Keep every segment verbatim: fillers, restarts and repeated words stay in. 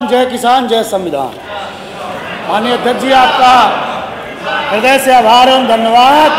जय किसान, जय संविधान। माननीय अध्यक्ष जी, आपका हृदय से आभार एवं धन्यवाद।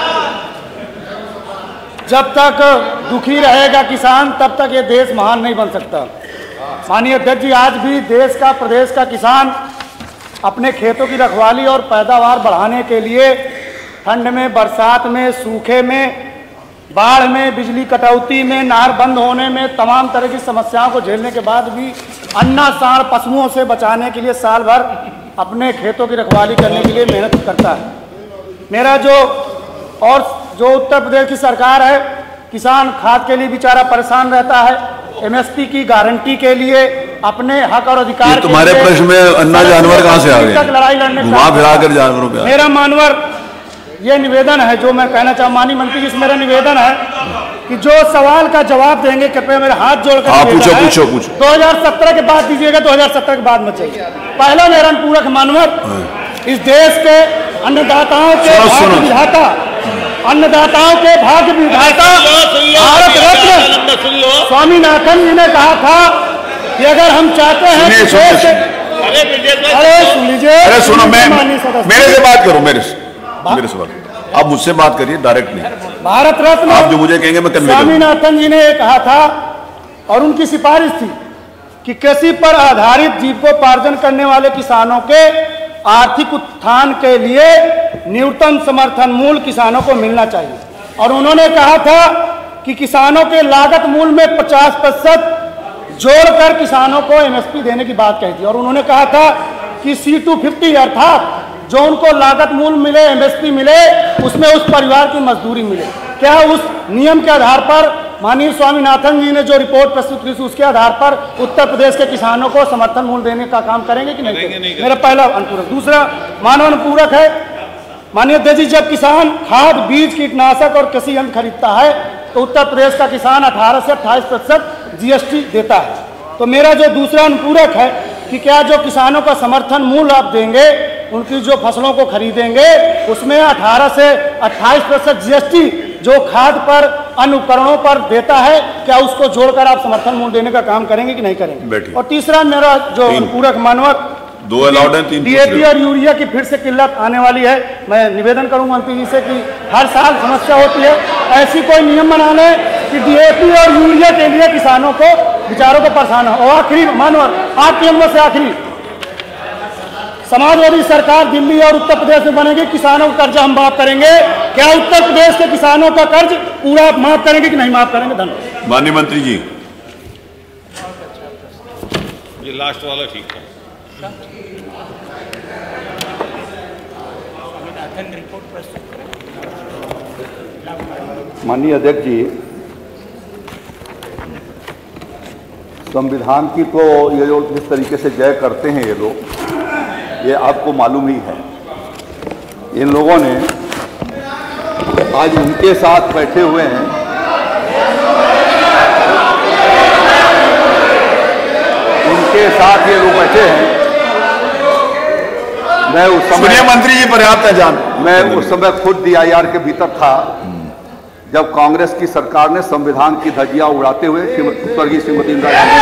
जब तक दुखी रहेगा किसान तब तक ये देश महान नहीं बन सकता। माननीय अध्यक्ष जी, आज भी देश का, प्रदेश का किसान अपने खेतों की रखवाली और पैदावार बढ़ाने के लिए ठंड में, बरसात में, सूखे में, बाढ़ में, बिजली कटौती में, नहर बंद होने में, तमाम तरह की समस्याओं को झेलने के बाद भी अन्ना सांड पशुओं से बचाने के लिए साल भर अपने खेतों की रखवाली करने के लिए मेहनत करता है। मेरा जो और जो उत्तर प्रदेश की सरकार है, किसान खाद के लिए बेचारा परेशान रहता है, एमएसपी की गारंटी के लिए, अपने हक और अधिकार, तुम्हारे प्रश्न में अन्ना जानवर कहाँ से आ गए? लड़ाई लड़ने वहां फिराकर जानवरों पे मेरा मानवर ये निवेदन है जो मैं कहना चाहूँ, माननीय मंत्री जी से मेरा निवेदन है कि जो सवाल का जवाब देंगे कृपया मेरे हाथ जोड़कर हाँ, पूछो पूछो पूछो दो हज़ार सत्रह के बाद दीजिएगा, दो हज़ार सत्रह के बाद मत चाहिए। पहला मेरा पूरक मानवर, इस देश के अन्नदाताओं के भाग्य विधाता, अन्नदाताओं के भाग्य विधाता भारत रत्न स्वामीनाथन जी ने कहा था कि अगर हम चाहते हैं कि देश, अरे सुन लीजिए, अरे सुनो, मैं मेरे से बात करो, मेरे से मेरे से बात, आप मुझसे बात करिए, डायरेक्ट नहीं। भारत रत्न आप जो मुझे कहेंगे मैं कन्वे स्वामीनाथन जी ने कहा था और उनकी सिफारिश थी कि कृषि पर आधारित जीविकोपार्जन करने वाले किसानों के आर्थिक उत्थान के लिए न्यूनतम समर्थन मूल्य किसानों को मिलना चाहिए। और उन्होंने कहा था कि किसानों के लागत मूल्य में पचास प्रतिशत जोड़कर किसानों को एमएसपी देने की बात कही थी। और उन्होंने कहा था कि सी टू फिफ्टी अर्थात जो उनको लागत मूल्य मिले, एमएसपी मिले, उसमें उस परिवार की मजदूरी मिले। क्या उस नियम के आधार पर माननीय स्वामीनाथन जी ने जो रिपोर्ट प्रस्तुत की थी उसके आधार पर उत्तर प्रदेश के किसानों को समर्थन मूल्य देने का काम करेंगे कि नहीं करेंगे? मेरा पहला अनुपूरक। दूसरा मानव अनुपूरक है, माननीय अध्यक्ष जी, जब किसान खाद, बीज, कीटनाशक और कृषि यंत्र खरीदता है तो उत्तर प्रदेश का किसान अठारह से अट्ठाईस प्रतिशत जीएसटी देता है। तो मेरा जो दूसरा अनुपूरक है कि क्या जो किसानों का समर्थन मूल्य आप देंगे, उनकी जो फसलों को खरीदेंगे उसमें अठारह से अट्ठाईस प्रतिशत जीएसटी जो खाद पर, अन्य उपकरणों पर देता है, क्या उसको जोड़कर आप समर्थन मूल्य देने का काम करेंगे कि नहीं करेंगे? और तीसरा मेरा जो अनुपूरक मानवर, दो अलाउड है, तीन डीएपी और यूरिया की फिर से किल्लत आने वाली है। मैं निवेदन करूंगा मंत्री जी से कि हर साल समस्या होती है, ऐसी कोई नियम बना लें कि डीएपी और यूरिया के लिए किसानों को, विचारों को परेशान हो। और आखिरी मानवर, आपके अंदर से आखिरी, समाजवादी सरकार दिल्ली और उत्तर प्रदेश में बनेगी, किसानों का कर्ज हम माफ करेंगे। क्या उत्तर प्रदेश के किसानों का कर्ज पूरा माफ करेंगे कि नहीं माफ करेंगे? धन्यवाद। माननीय मंत्री जी, ये लास्ट वाला ठीक है। माननीय अध्यक्ष जी, संविधान की तो ये जो जिस तरीके से जय करते हैं ये लोग, ये आपको मालूम ही है। इन लोगों ने आज उनके साथ बैठे हुए हैं, उनके साथ ये लोग बैठे हैं। मैं उस समय, मंत्री जी पर्याप्त है जान, मैं उस समय खुद डीआईआर के भीतर था जब कांग्रेस की सरकार ने संविधान की धज्जियां उड़ाते हुए स्वर्गीय श्रीमती इंदिरा गांधी,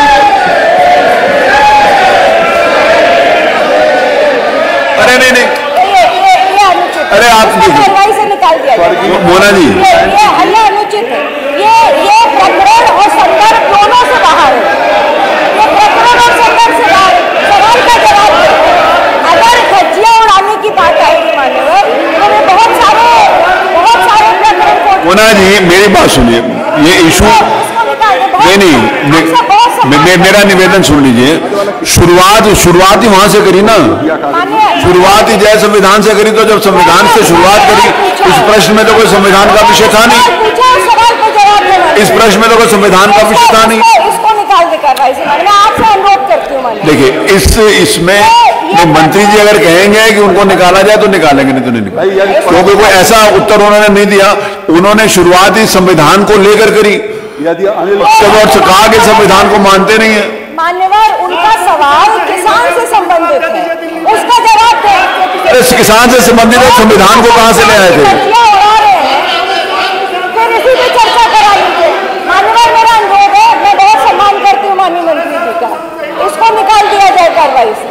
अरे नहीं नहीं, अरे आप से निकाल दिया मोना जी, ये ये अनुचित है। ये ये प्रकरण और संदर्भ दोनों से बाहर है। ये प्रकरण और संदर्भ से बाहर है। सवाल का जवाब दे। अगर धज्जियां उड़ाने की बात आएगी मान्यवर, तो मैं बहुत सारे बहुत सारे प्रकरण को, मोना जी मेरी बात सुनिए, ये इशू नहीं नहीं, मे, मेरा निवेदन सुन लीजिए। शुरुआत शुरुआत ही वहां से करी ना, शुरुआत ही जय संविधान से करी। तो जब संविधान से शुरुआत करी, इस प्रश्न में तो कोई संविधान का विषय था नहीं, इस प्रश्न में तो कोई संविधान का विषय था नहीं। इसको निकाल दे कार्रवाई से। मैं आपसे अनुरोध करती हूँ। देखिए, इस इसमें मंत्री जी अगर कहेंगे कि उनको निकाला जाए तो निकालेंगे, नहीं तो नहीं निकालेंगे, क्योंकि कोई ऐसा उत्तर उन्होंने नहीं दिया। उन्होंने शुरुआत ही संविधान को लेकर करी। यदि अनिल कहा कि संविधान को मानते नहीं है। मान्यवर, उनका सवाल किसान से संबंधित है, उसका जवाब दें। अरे किसान से संबंधित है, संविधान को कहां से ले आए थे? फिर इसी पे चर्चा करा लीजिए। मान्यवर, मेरा अनुरोध है, मैं बहुत सम्मान करती हूँ माननीय मंत्री जी का, इसको निकाल दिया जाए कार्रवाई से।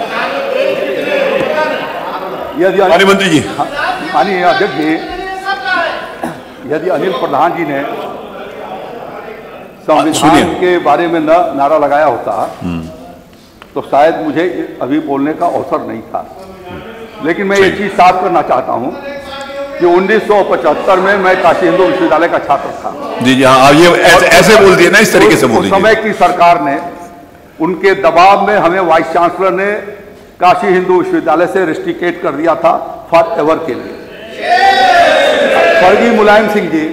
यदि माननीय मंत्री जी, माननीय अध्यक्ष जी, यदि अनिल प्रधान जी ने संविधान के बारे में न नारा लगाया होता तो शायद मुझे अभी बोलने का अवसर नहीं था। लेकिन मैं ये चीज साफ करना चाहता हूं कि उन्नीस सौ पचहत्तर में मैं काशी हिंदू विश्वविद्यालय का छात्र था। जी जी हाँ, ये ऐसे, ऐसे बोल दिए ना, इस तरीके से बोल दिए। उस समय की सरकार ने, उनके दबाव में हमें वाइस चांसलर ने काशी हिंदू विश्वविद्यालय से रेस्ट्रिकेट कर दिया था फॉर एवर के लिए। स्वर्गीय मुलायम सिंह जी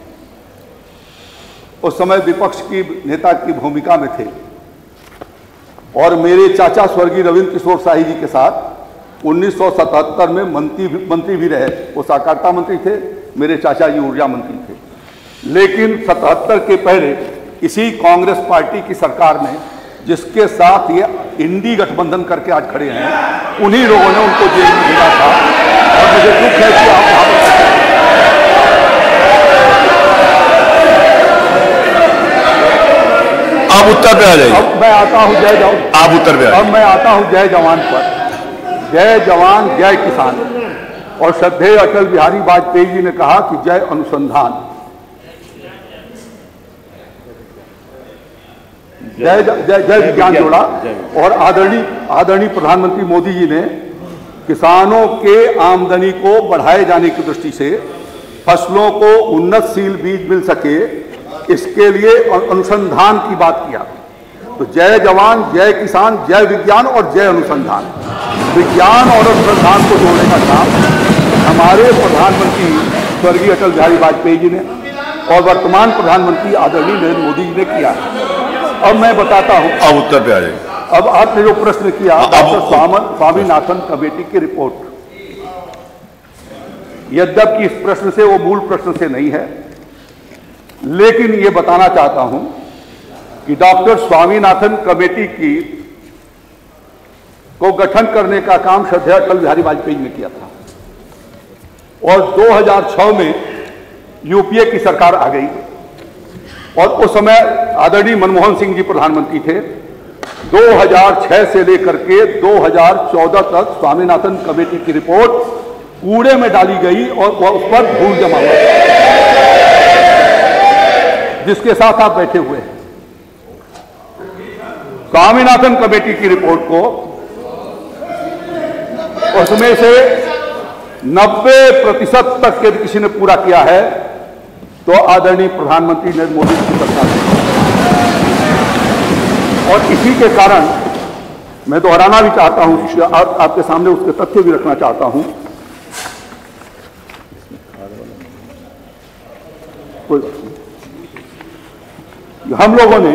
उस समय विपक्ष की नेता की भूमिका में थे और मेरे चाचा स्वर्गीय रविंद्र किशोर शाही जी के साथ उन्नीस सौ सतहत्तर में मंत्री मंत्री भी रहे। वो सहकारिता मंत्री थे, मेरे चाचा जी ऊर्जा मंत्री थे। लेकिन सतहत्तर के पहले इसी कांग्रेस पार्टी की सरकार ने, जिसके साथ ये इंडी गठबंधन करके आज खड़े हैं, उन्हीं लोगों ने उनको जेल में भेजा था। और मुझे दुख है कि आप वहां पर आप उत्तर पे आ जाइए। अब मैं आता हूं जय जवान, आप उत्तर पे आ अब मैं आता हूं जय जवान पर। जय जवान जय किसान। और श्रद्धेय अटल बिहारी वाजपेयी जी ने कहा कि जय अनुसंधान, जय जय जय विज्ञान जोड़ा। और आदरणीय आदरणीय प्रधानमंत्री मोदी जी ने किसानों के आमदनी को बढ़ाए जाने की दृष्टि से फसलों को उन्नतशील बीज मिल सके, इसके लिए अनुसंधान की बात किया। तो जय जवान जय किसान, जय विज्ञान और जय अनुसंधान। विज्ञान और अनुसंधान को जोड़ने का काम हमारे प्रधानमंत्री स्वर्गीय अटल बिहारी वाजपेयी जी ने और वर्तमान प्रधानमंत्री आदरणीय नरेंद्र मोदी जी ने किया है। अब मैं बताता हूं। अब उत्तर पे आ जाइए। अब आपने जो प्रश्न किया डॉक्टर स्वामीनाथन कमेटी की रिपोर्ट, यद्यपि इस प्रश्न से वो मूल प्रश्न से नहीं है, लेकिन ये बताना चाहता हूं कि डॉक्टर स्वामीनाथन कमेटी की को गठन करने का काम श्रद्धेय अटल बिहारी वाजपेयी ने किया था। और दो हज़ार छह में यूपीए की सरकार आ गई और उस समय आदरणीय मनमोहन सिंह जी प्रधानमंत्री थे। दो हज़ार छह से लेकर के दो हज़ार चौदह तक स्वामीनाथन कमेटी की रिपोर्ट कूड़े में डाली गई और उस पर धूल जमा हुआ, जिसके साथ आप बैठे हुए हैं। स्वामीनाथन कमेटी की रिपोर्ट को उसमें से नब्बे प्रतिशत तक यदि किसी ने पूरा किया है तो आदरणीय प्रधानमंत्री नरेंद्र मोदी की सरकार है। और इसी के कारण मैं दोहराना भी चाहता हूं, आप, आपके सामने उसके तथ्य भी रखना चाहता हूं। हम लोगों ने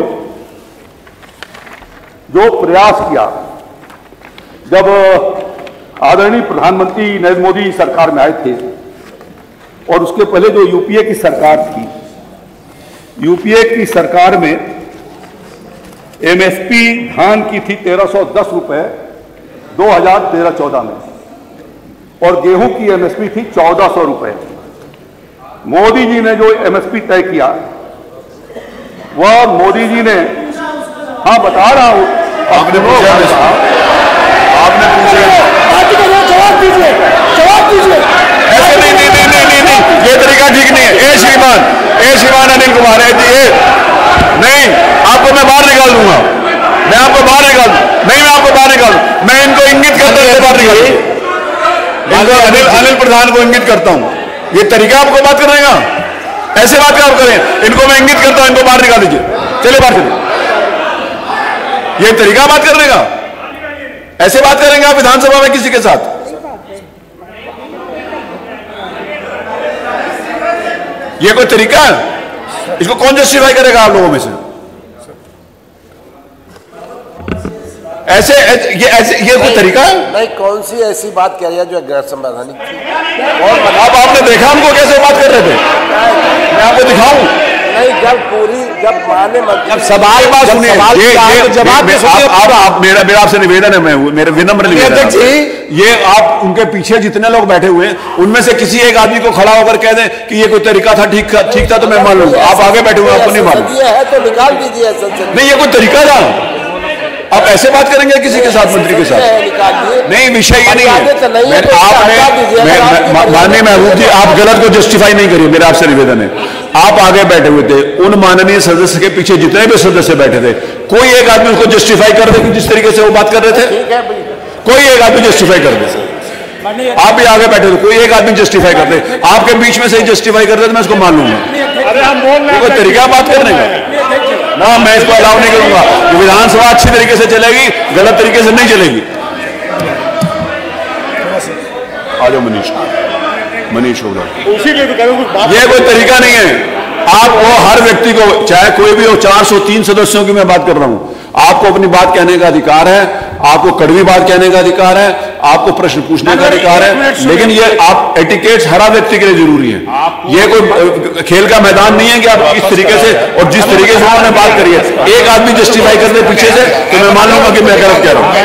जो प्रयास किया, जब आदरणीय प्रधानमंत्री नरेंद्र मोदी सरकार में आए थे और उसके पहले जो यूपीए की सरकार थी, यूपीए की सरकार में एमएसपी धान की थी तेरह सौ दस रुपए दो हज़ार तेरह चौदह में, और गेहूं की एमएसपी थी चौदह सौ रुपए। मोदी जी ने जो एमएसपी तय किया, वह मोदी जी ने, हाँ बता रहा हूं, आपने पूछा, आपने पूछा, जवाब दीजिए, जवाब दीजिए। ऐसे नहीं नहीं नहीं नहीं नहीं नहीं ये तरीका ठीक नहीं है। ए श्रीमान, ए श्रीमान अनिल कुमार है जी, नहीं, आपको मैं बाहर निकाल दूंगा, मैं आपको बाहर निकाल दूं, नहीं मैं आपको बाहर निकाल दूं, मैं इनको इंगित करता हूं बाहर निकाल दूं, अनिल अनिल प्रधान को इंगित करता हूं। ये तरीका आपको बात करने का, ऐसे बात आप करें, इनको मैं इंगित करता हूं, इनको बाहर निकाल दीजिए, चलिए बाहर चलिए। ये तरीका बात करने का, ऐसे बात करेंगे आप विधानसभा में किसी के साथ? ये कोई तरीका है? इसको कौन जस्टिफाई करेगा आप लोगों में से? ऐसे ये ऐसे ये कोई तरीका है? नहीं, कौन सी ऐसी बात कह रही है जो गैर संवैधानिक थी? और अब आपने देखा हमको कैसे बात कर रहे थे? मैं आपको दिखाऊं? नहीं, जब पूरी जब माने अब सवाल बात सुनिए, ये ये जवाब आप आप मेरा मेरा आपसे निवेदन है, मैं मेरा विनम्र निवेदन है, ये आप उनके पीछे जितने लोग बैठे हुए हैं उनमें से किसी एक आदमी को खड़ा होकर कह दें कि ये कोई तरीका था, ठीक ठीक था, तो मैं मान लूंगा। आप आगे बैठे हुए, आपको नहीं मालूम है तो निकाल दीजिए। नहीं, ये कोई तरीका था? आप ऐसे बात करेंगे किसी के साथ, मंत्री के साथ? नहीं, विषय ये नहीं है। मैं आपने माननीय महबूब जी, आप गलत को जस्टिफाई नहीं करिए, मेरा आपसे निवेदन है। आप आगे बैठे हुए थे, उन माननीय सदस्य के पीछे जितने भी सदस्य बैठे थे, कोई एक आदमी उसको जस्टिफाई कर दे कि जिस तरीके से वो बात कर रहे थे, कोई एक आदमी जस्टिफाई कर दे। आप भी आगे बैठे थे, कोई एक आदमी जस्टिफाई कर दे, आपके बीच में से ही जस्टिफाई कर दे तो मैं इसको मान लूंगा। कोई तरीका बात करने का ना, मैं इसको अलाउ नहीं करूंगा। विधानसभा अच्छी तरीके से चलेगी, गलत तरीके से नहीं चलेगी। आ जाओ मनीष, मनीष होगा। ये कोई तरीका नहीं है। आप वो हर व्यक्ति को, चाहे कोई भी हो, चार सौ तीन सदस्यों की मैं बात कर रहा हूं, आपको अपनी बात कहने का अधिकार है, आपको कड़वी बात कहने का अधिकार है, आपको प्रश्न पूछने का अधिकार है, लेकिन ये आप एटिकेट्स हर व्यक्ति के लिए जरूरी है। ये कोई खेल का मैदान नहीं है कि आप इस तरीके से और जिस तरीके से उन्होंने बात करी है, एक आदमी जस्टिफाई कर दे पीछे से, तो मैं मान लूंगा कि मैं गलत कह रहा हूं।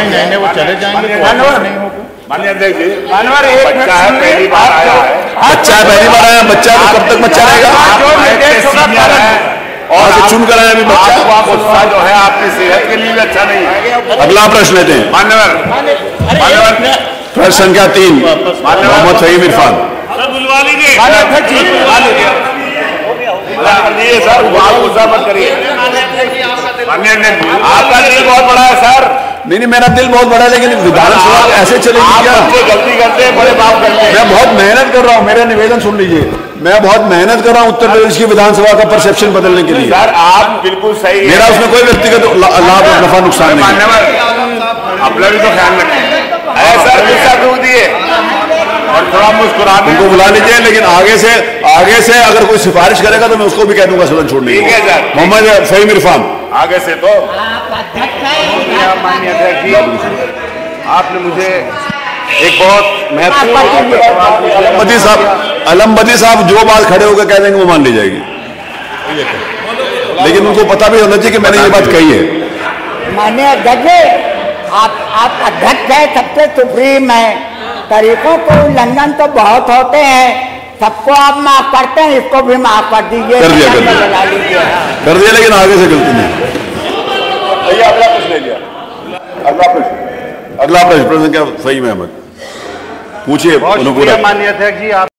बच्चा है पहली बार आया है, बच्चा है पहली बार आया, बच्चा तो कब तक बच्चा रहेगा? और चुन कर आया अभी बच्चा, गुस्सा जो है आपकी सेहत के लिए भी अच्छा नहीं है। अगला प्रश्न लेते हैं, मान्यवर प्रश्न संख्या तीन, मोहम्मद फहीम इरफान। सर गुस्सा मत करिए, आपका दिल बहुत बड़ा है सर। नहीं नहीं, मेरा दिल बहुत बड़ा है, लेकिन विधानसभा ऐसे चलेगी क्या? गलती करते हैं, बड़े बाप करते हैं। मैं बहुत मेहनत कर रहा हूँ, मेरा निवेदन सुन लीजिए, मैं बहुत मेहनत कर रहा हूँ उत्तर प्रदेश की विधानसभा का परसेप्शन बदलने के लिए। सर आप बिल्कुल सही, मेरा उसमें कोई व्यक्तिगत लाभ नफा नुकसान नहीं है। अपना भी तो ख्याल रखें। सर गुस्सा क्यों दिए और थोड़ा मुस्कुरा, उनको बुला लीजिए, लेकिन आगे से आगे से अगर कोई सिफारिश करेगा तो मैं उसको भी कह दूंगा सदन छोड़ने। ठीक है सर। मोहम्मद फहीम इरफान आगे से। तो माननीय अध्यक्ष जी, आपने मुझे एक बहुत महत्वपूर्ण अलमबदी साहब अलमबदी साहब जो बात खड़े होकर कह देंगे वो मान ली जाएगी, लेकिन उनको पता भी होना चाहिए कि मैंने ये बात कही है। माननीय अध्यक्ष, आप आप अध्यक्ष है, सबसे सुप्रीम है, तरीकों को उल्लंघन तो बहुत होते हैं, सबको आप माफ करते हैं, इसको भी माफ कर दीजिए। कर दिया कर दिया कर दिया लेकिन आगे से गलती नहीं। अगला प्रश्न ले लिया, अगला प्रश्न अगला प्रश्न प्रश्न क्या? फहीम अहमद पूछिए। माननीय अध्यक्ष जी, आप